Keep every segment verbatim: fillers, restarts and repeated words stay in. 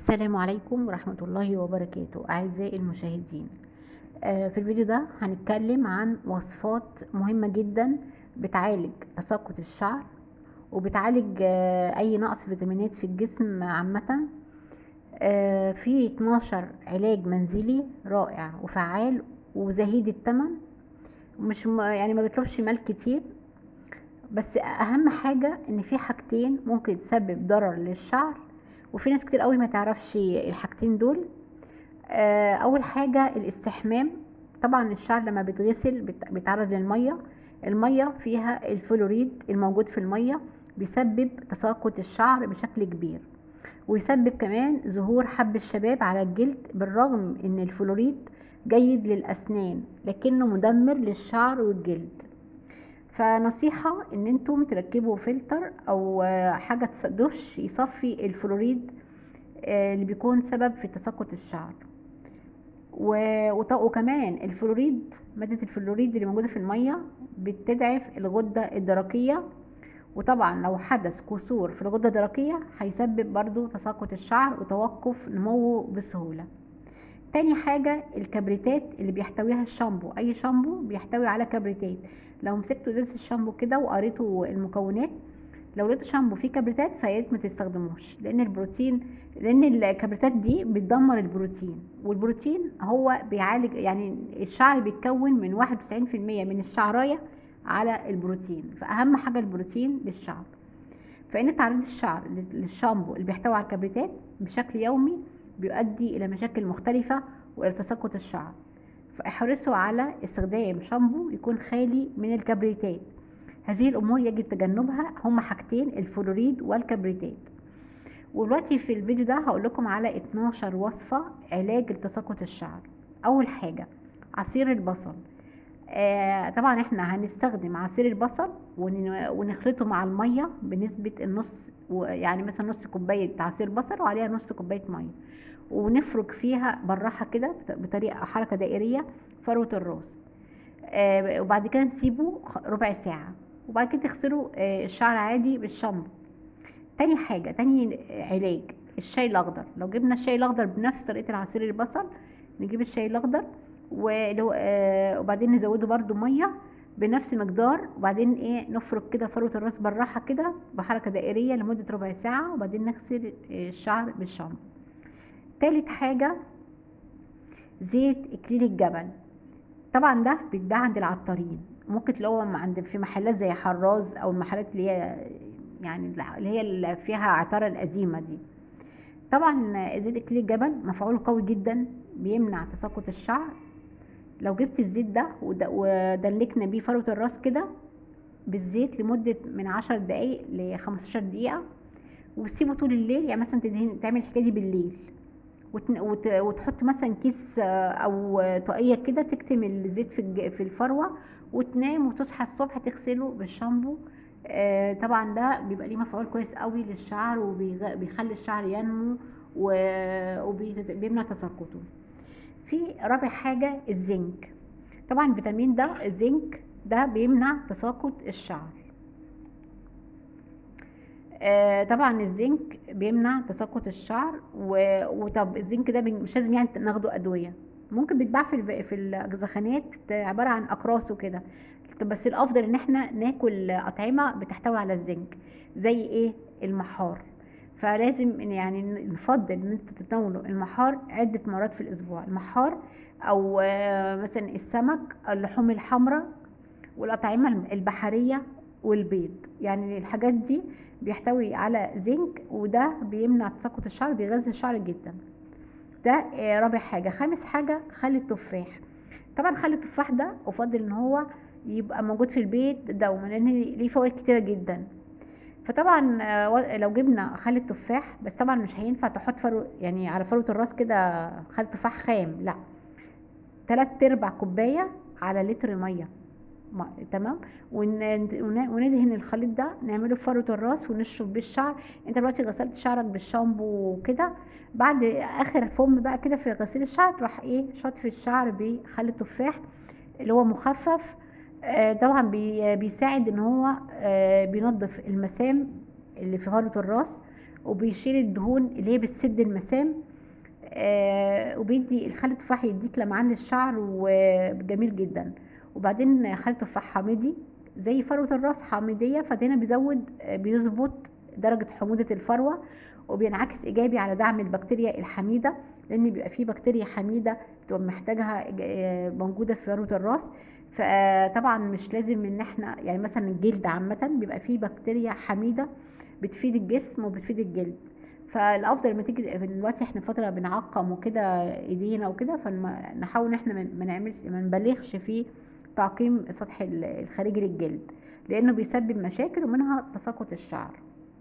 السلام عليكم ورحمة الله وبركاته أعزائي المشاهدين. آه، في الفيديو ده هنتكلم عن وصفات مهمة جدا بتعالج تساقط الشعر وبتعالج آه، أي نقص فيتامينات في الجسم عامة. آه، في اتناشر علاج منزلي رائع وفعال وزهيد الثمن، مش م- يعني ما بيطلبش مال كتير. بس اهم حاجة ان في حاجتين ممكن تسبب ضرر للشعر، وفي ناس كتير قوي ما تعرفش الحاجتين دول. آه، اول حاجة الاستحمام. طبعا الشعر لما بيتغسل بيت- بيتعرض للمية. المية فيها الفلوريد الموجود في المية بيسبب تساقط الشعر بشكل كبير، ويسبب كمان ظهور حب الشباب على الجلد، بالرغم ان الفلوريد جيد للاسنان لكنه مدمر للشعر والجلد. فنصيحة ان انتم تركبوا فلتر او آه، حاجة دش يصفي الفلوريد آه، اللي بيكون سبب في تساقط الشعر. و- وط- وكمان الفلوريد، مادة الفلوريد اللي موجودة في المية بتضعف الغدة الدرقية، وطبعا لو حدث كسور في الغدة الدرقية هيسبب برضو تساقط الشعر وتوقف نموه بسهولة. تاني حاجة الكبريتات اللي بيحتويها الشامبو. اي شامبو بيحتوي على كبريتات. لو مسكتوا ازازة الشامبو كده وقريتوا المكونات، لو لقيتوا شامبو فيه كبريتات فياريت ما تستخدموش، لان البروتين لان الكبريتات دي بتدمر البروتين، والبروتين هو بيعالج، يعني الشعر بيتكون من واحد وتسعين في المية من الشعراية على البروتين، فاهم حاجة البروتين للشعر. فإن تعريض الشعر للشامبو اللي بيحتوي على الكبريتات بشكل يومي بيؤدي إلى مشاكل مختلفة وإلى تساقط الشعر. فاحرصوا على استخدام شامبو يكون خالي من الكبريتات. هذه الأمور يجب تجنبها، هما حاجتين: الفلوريد والكبريتات. ودلوقتي في الفيديو ده هقول لكم على اتناشر وصفة علاج لتساقط الشعر. أول حاجة عصير البصل. آه طبعا احنا هنستخدم عصير البصل ون- ونخلطه مع الميه بنسبه النص، و- يعني مثلا نص كوبايه عصير بصل وعليها نص كوبايه ميه، ونفرك فيها بالراحه كده بط- بطريقه حركه دائريه فروه الراس. آه وبعد كده نسيبه خ- ربع ساعه، وبعد كده تغسلوا آه الشعر عادي بالشامبو. تاني حاجه، تاني علاج الشاي الاخضر. لو جبنا الشاي الاخضر بنفس طريقه العصير البصل، نجيب الشاي الاخضر ولو آه وبعدين نزوده برده ميه بنفس مقدار، وبعدين ايه نفرك كده فروه الراس بالراحه كده بحركه دائريه لمده ربع ساعه، وبعدين نغسل آه، الشعر بالشامبو. تالت حاجه زيت اكليل الجبل. طبعا ده بيتباع عند العطارين، ممكن تلاقوه عند في محلات زي حراز او المحلات اللي هي يعني اللي هي اللي فيها عطاره القديمه دي. طبعا زيت اكليل الجبل مفعوله قوي جدا، بيمنع تساقط الشعر. لو جبت الزيت ده ود- ودلكنا بيه فروة الراس كده بالزيت لمدة من عشر دقايق لخمستاشر دقيقة، وتسيبه طول الليل، يعني مثلا تدهن تعمل الحكاية دي بالليل، وتن- وت- وتحط مثلا كيس آه، او طاقية كده تكتم الزيت في الج- في الفروة، وتنام وتصحى الصبح تغسله بالشامبو. آه، طبعا ده بيبقى ليه مفعول كويس قوي للشعر، وبيخلي الشعر ينمو وبيمنع تساقطه. في رابع حاجة الزنك. طبعا الفيتامين ده الزنك ده بيمنع تساقط الشعر. آه طبعا الزنك بيمنع تساقط الشعر. و- وطب الزنك ده بن- مش لازم يعني ناخده ادويه، ممكن بيتباع في الب- في الجزخانات عباره عن اقراص وكده. طب بس الافضل ان احنا ناكل اطعمه بتحتوي على الزنك، زي ايه؟ المحار. فلازم إن- يعني نفضل ان انتوا تتناولوا المحار عده مرات في الاسبوع. المحار او آه، مثلا السمك، اللحوم الحمراء، والأطعمة البحرية، والبيض. يعني الحاجات دي بيحتوي على زنك، وده بيمنع تساقط الشعر، بيغذي الشعر جدا. ده آه، رابع حاجة. خامس حاجة خل التفاح. طبعا خل التفاح ده أفضل ان هو يبقى موجود في البيت دوما، لان ليه فوائد كتيرة جدا. فطبعا آه، و- لو جبنا خل التفاح، بس طبعا مش هينفع تحط فرو يعني على فروة الراس كده خل تفاح خام، لا، تلات ارباع كوباية على لتر مية. ما- تمام. ون- ون- وندهن الخليط ده نعمله في فروة الراس ونشرب بيه الشعر. انت دلوقتي غسلت شعرك بالشامبو وكده، بعد اخر فم بقى كده في غسيل الشعر تروح ايه شاطف الشعر بخل التفاح اللي هو مخفف. آه، طبعا بي- بيساعد ان هو آه، بينظف المسام اللي في فروة الراس، وبيشيل الدهون اللي هي بتسد المسام. آه وبيدي الخل التفاح يديك لمعان للشعر وجميل جدا. وبعدين خل التفاح حامضي زي فروة الراس حامضية، فهنا بيزود آه، بيظبط درجة حموضة الفروة، وبينعكس ايجابي على دعم البكتيريا الحميدة، لان بيبقى فيه بكتيريا حميدة بتبقى محتاجها آه، موجودة في فروة الراس. فطبعا مش لازم ان احنا يعني مثلا الجلد عامة بيبقى فيه بكتيريا حميدة بتفيد الجسم وبتفيد الجلد. فالافضل لما تيجي دلوقتي احنا فتره بنعقم وكده ايدينا وكده، فنحاول ان احنا ما نعملش ما نبالغش في تعقيم السطح الخارجي للجلد، لانه بيسبب مشاكل ومنها تساقط الشعر.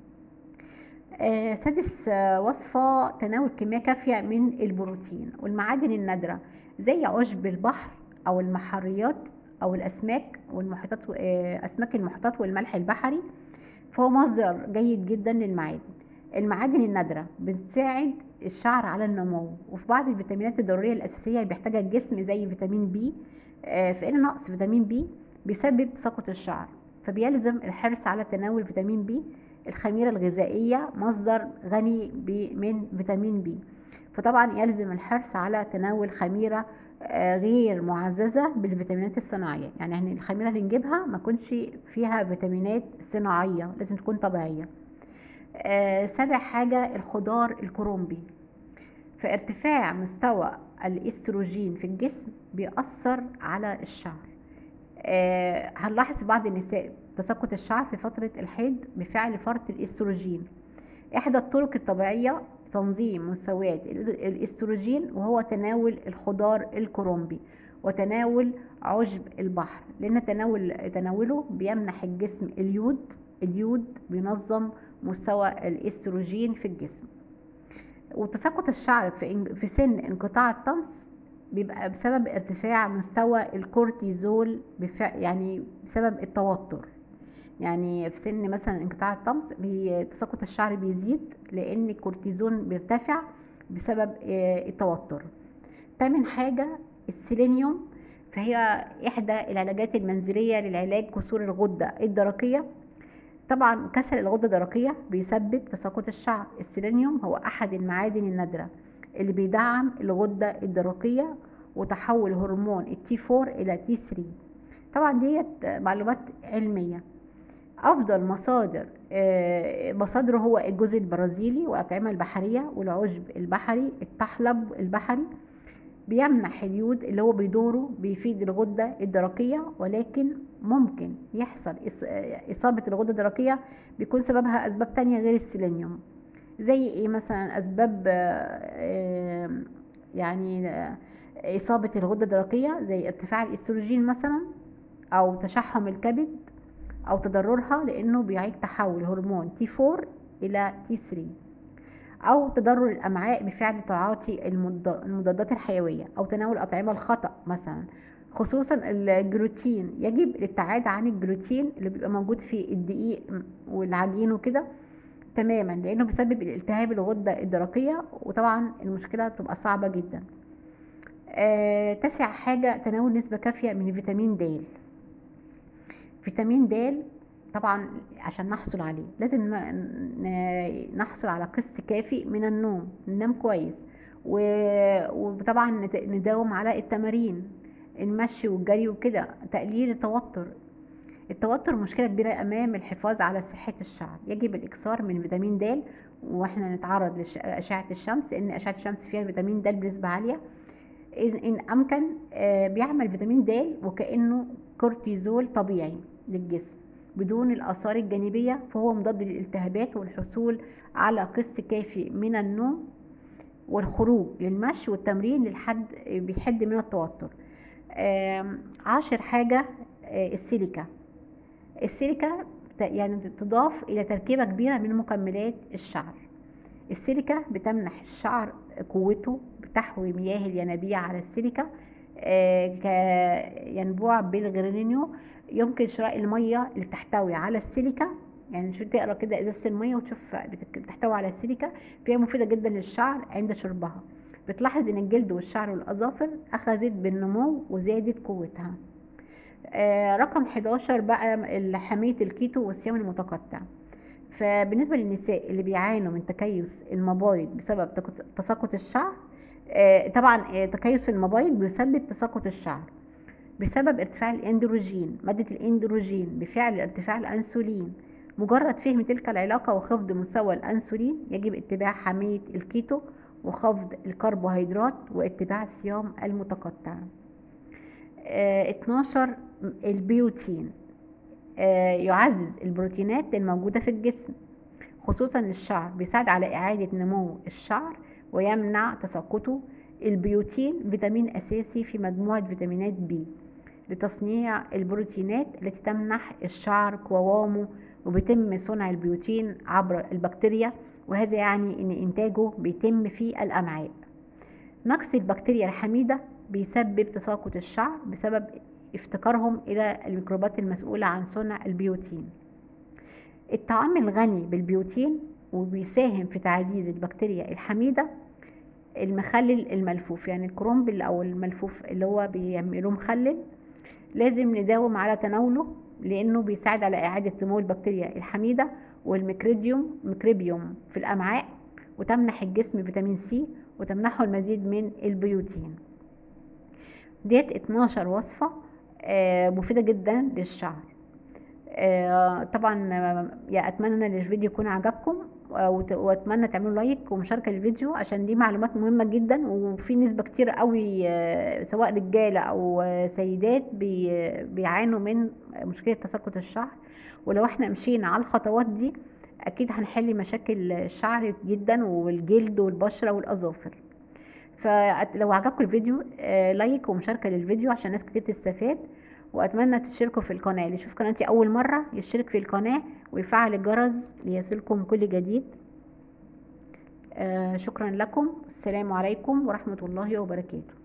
آه سادس آه وصفه تناول كميه كافيه من البروتين والمعادن النادره زي عشب البحر او المحاريات او الاسماك والمحيطات، آه اسماك المحيطات والملح البحري، فهو مصدر جيد جدا للمعادن. المعادن النادرة بتساعد الشعر على النمو، وفي بعض الفيتامينات الضرورية الأساسية اللي بيحتاجها الجسم زي فيتامين بي، آه، فإن نقص فيتامين بي بيسبب تساقط الشعر، فبيلزم الحرص على تناول فيتامين بي. الخميرة الغذائية مصدر غني من فيتامين بي، فطبعا يلزم الحرص على تناول خميرة آه، غير معززة بالفيتامينات الصناعية، يعني الخميرة اللي نجيبها ما تكونش فيها فيتامينات صناعية، لازم تكون طبيعية. آه سابع حاجة الخضار الكرنبي، فارتفاع مستوى الاستروجين في الجسم بيأثر على الشعر. آه هنلاحظ في بعض النساء تساقط الشعر في فترة الحيض بفعل فرط الاستروجين. احدى الطرق الطبيعية لتنظيم مستويات الاستروجين وهو تناول الخضار الكرنبي وتناول عشب البحر، لان تناول تناوله بيمنح الجسم اليود. اليود بينظم مستوى الاستروجين في الجسم. وتساقط الشعر في في سن انقطاع الطمس بيبقى بسبب ارتفاع مستوى الكورتيزول، يعني بسبب التوتر. يعني في سن مثلا انقطاع الطمس تساقط الشعر بيزيد لان الكورتيزون بيرتفع بسبب التوتر. تامن حاجة السيلينيوم، فهي احدى العلاجات المنزلية للعلاج كسور الغدة الدرقية. طبعا كسر الغدة الدرقية بيسبب تساقط الشعر. السيلينيوم هو احد المعادن النادرة اللي بيدعم الغدة الدرقية وتحول هرمون التي فور الى تي ثري. طبعا ديت معلومات علمية. افضل مصادر مصادره هو الجوز البرازيلي والاطعمه البحريه والعشب البحري. الطحلب البحري بيمنح اليود اللي هو بيدوره بيفيد الغده الدرقيه، ولكن ممكن يحصل اصابه الغده الدرقيه بيكون سببها اسباب تانية غير السيلينيوم. زي ايه مثلا؟ اسباب يعني اصابه الغده الدرقيه زي ارتفاع الاستروجين مثلا، او تشحم الكبد، او تضررها لانه بيعيد تحول هرمون تي فور الى تي ثري، او تضرر الامعاء بفعل تعاطي المضادات الحيويه او تناول اطعمه الخطا مثلا، خصوصا الجلوتين. يجب الابتعاد عن الجلوتين اللي بيبقى موجود في الدقيق والعجين وكده تماما، لانه بيسبب الالتهاب الغده الدرقيه، وطبعا المشكله بتبقى صعبه جدا. آه تاسع حاجه تناول نسبه كافيه من فيتامين د. فيتامين د طبعا عشان نحصل عليه لازم نحصل على قسط كافي من النوم، ننام كويس، وطبعا نداوم على التمارين، المشي والجري وكده، تقليل التوتر. التوتر مشكلة كبيرة امام الحفاظ على صحة الشعر. يجب الاكثار من فيتامين د واحنا نتعرض لاشعة الشمس، لان اشعة الشمس فيها فيتامين د بنسبة عالية. ان امكن بيعمل فيتامين د وكأنه كورتيزول طبيعي للجسم بدون الآثار الجانبية، فهو مضاد للالتهابات، والحصول على قسط كافي من النوم والخروج للمشي والتمرين للحد بيحد من التوتر. عاشر حاجة السيليكا. السيليكا يعني تضاف إلى تركيبة كبيرة من مكملات الشعر. السيليكا بتمنح الشعر قوته، بتحوي مياه الينابيع على السيليكا كينبوع بالغرينيو. يمكن شراء المية اللي بتحتوي على السيليكا، يعني شو تقرا كده ازازة المية وتشوف بتحتوي على السيليكا، فهي مفيدة جدا للشعر عند شربها. بتلاحظ ان الجلد والشعر والاظافر اخذت بالنمو وزادت قوتها. آه رقم حداشر بقى حمية الكيتو والصيام المتقطع. فبالنسبة للنساء اللي بيعانوا من تكيس المبايض بسبب تك- تساقط الشعر، آه، طبعا آه، تكيس المبايض بيسبب تساقط الشعر بسبب ارتفاع الاندروجين، مادة الاندروجين بفعل ارتفاع الأنسولين. مجرد فهم تلك العلاقة وخفض مستوى الأنسولين يجب اتباع حمية الكيتو وخفض الكربوهيدرات واتباع الصيام المتقطع. آه، اتناشر البيوتين، آه، يعزز البروتينات الموجودة في الجسم خصوصا الشعر، بيساعد على إعادة نمو الشعر ويمنع تساقطه. البيوتين فيتامين أساسي في مجموعة فيتامينات بي لتصنيع البروتينات التي تمنح الشعر قوامه، وبيتم صنع البيوتين عبر البكتيريا، وهذا يعني ان انتاجه بيتم في الامعاء. نقص البكتيريا الحميدة بيسبب تساقط الشعر بسبب افتقارهم الى الميكروبات المسؤولة عن صنع البيوتين. الطعام الغني بالبيوتين وبيساهم في تعزيز البكتيريا الحميدة. المخلل الملفوف، يعني الكرنب او الملفوف اللي هو بيعملوه مخلل، لازم نداوم على تناوله لانه بيساعد على اعادة نمو البكتيريا الحميدة والميكريديوم ميكريبيوم في الامعاء، وتمنح الجسم فيتامين سي وتمنحه المزيد من البيوتين. ديت اتناشر وصفة آه، مفيدة جدا للشعر. آه، طبعا آه، يا اتمنى ان الفيديو يكون عجبكم، آه، وت- واتمنى تعملوا لايك ومشاركه للفيديو عشان دي معلومات مهمه جدا، وفي نسبه كتير قوي آه، سواء رجاله او آه، سيدات بي- بيعانوا من مشكله تساقط الشعر. ولو احنا مشينا على الخطوات دي اكيد هنحل مشاكل الشعر جدا والجلد والبشره والاظافر. فلو عجبكم الفيديو آه، لايك ومشاركة للفيديو عشان ناس كتير تستفاد، واتمنى تشتركوا في القناة. اللي يشوف قناتي اول مرة يشترك في القناة ويفعل الجرس ليصلكم كل جديد. آه، شكرا لكم، السلام عليكم ورحمة الله وبركاته.